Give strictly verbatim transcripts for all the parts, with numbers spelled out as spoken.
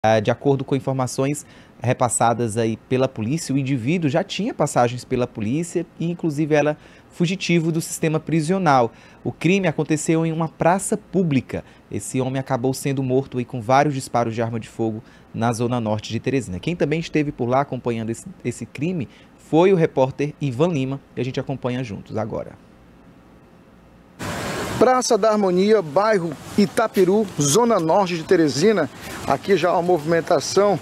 De acordo com informações repassadas aí pela polícia, o indivíduo já tinha passagens pela polícia e inclusive era fugitivo do sistema prisional. O crime aconteceu em uma praça pública. Esse homem acabou sendo morto aí com vários disparos de arma de fogo na zona norte de Teresina. Quem também esteve por lá acompanhando esse, esse crime foi o repórter Ivan Lima, e a gente acompanha juntos agora. Praça da Harmonia, bairro Itaperu, zona norte de Teresina. Aqui já uma movimentação,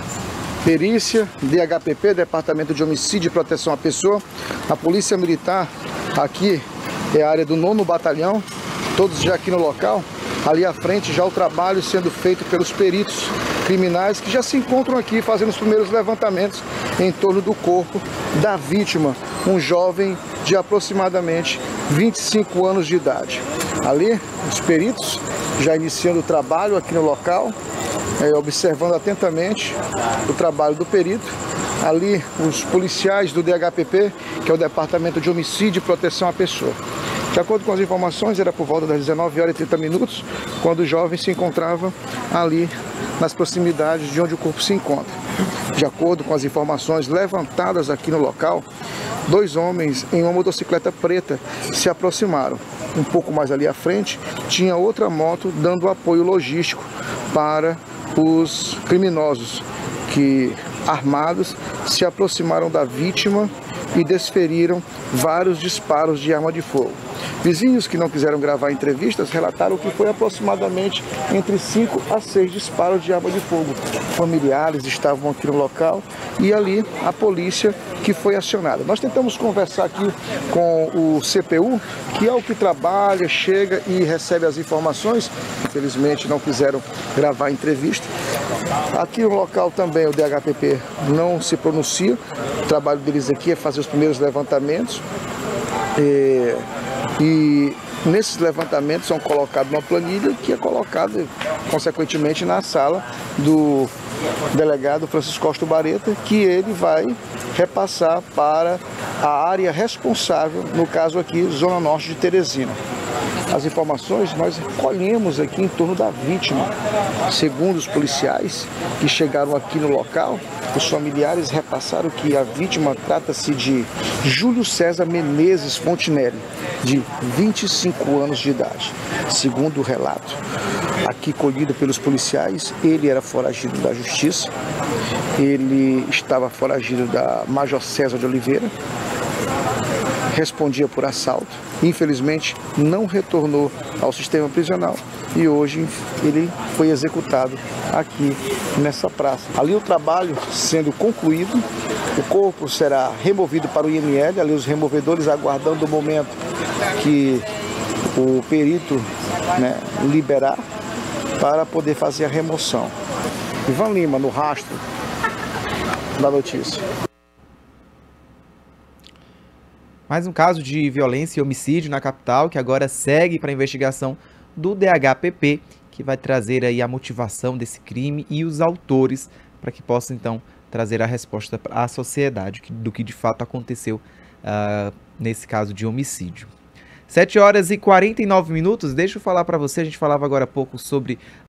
perícia, D H P P, Departamento de Homicídio e Proteção à Pessoa. A Polícia Militar, aqui é a área do nono Batalhão, todos já aqui no local. Ali à frente já o trabalho sendo feito pelos peritos criminais que já se encontram aqui fazendo os primeiros levantamentos em torno do corpo da vítima, um jovem de aproximadamente vinte e cinco anos de idade. Ali, os peritos já iniciando o trabalho aqui no local, é, observando atentamente o trabalho do perito. Ali, os policiais do D H P P, que é o Departamento de Homicídio e Proteção à Pessoa. De acordo com as informações, era por volta das dezenove horas e trinta minutos, quando o jovem se encontrava ali nas proximidades de onde o corpo se encontra. De acordo com as informações levantadas aqui no local, dois homens em uma motocicleta preta se aproximaram. Um pouco mais ali à frente, tinha outra moto dando apoio logístico para os criminosos que, armados, se aproximaram da vítima e desferiram vários disparos de arma de fogo. Vizinhos que não quiseram gravar entrevistas relataram que foi aproximadamente entre cinco a seis disparos de arma de fogo. Familiares estavam aqui no local e ali a polícia que foi acionada. Nós tentamos conversar aqui com o C P U, que é o que trabalha, chega e recebe as informações. Infelizmente não quiseram gravar a entrevista. Aqui no local também o D H P P não se pronuncia. O trabalho deles aqui é fazer os primeiros levantamentos. E... E nesses levantamentos são colocados uma planilha que é colocada, consequentemente, na sala do delegado Francisco Costa Bareta, que ele vai repassar para a área responsável, no caso aqui, Zona Norte de Teresina. As informações nós colhemos aqui em torno da vítima. Segundo os policiais que chegaram aqui no local, os familiares repassaram que a vítima trata-se de Júlio César Menezes Fontinelli, de vinte e cinco anos de idade. Segundo o relato aqui colhido pelos policiais, ele era foragido da Justiça, ele estava foragido da Major César de Oliveira, respondia por assalto, infelizmente não retornou ao sistema prisional e hoje ele foi executado aqui nessa praça. Ali o trabalho sendo concluído, o corpo será removido para o I M L, ali os removedores aguardando o momento que o perito, né, liberar para poder fazer a remoção. Ivan Lima, no rastro da notícia. Mais um caso de violência e homicídio na capital, que agora segue para a investigação do D H P P, que vai trazer aí a motivação desse crime e os autores, para que possa então trazer a resposta à sociedade do que de fato aconteceu uh, nesse caso de homicídio. sete horas e quarenta e nove minutos, deixa eu falar para você, a gente falava agora há pouco sobre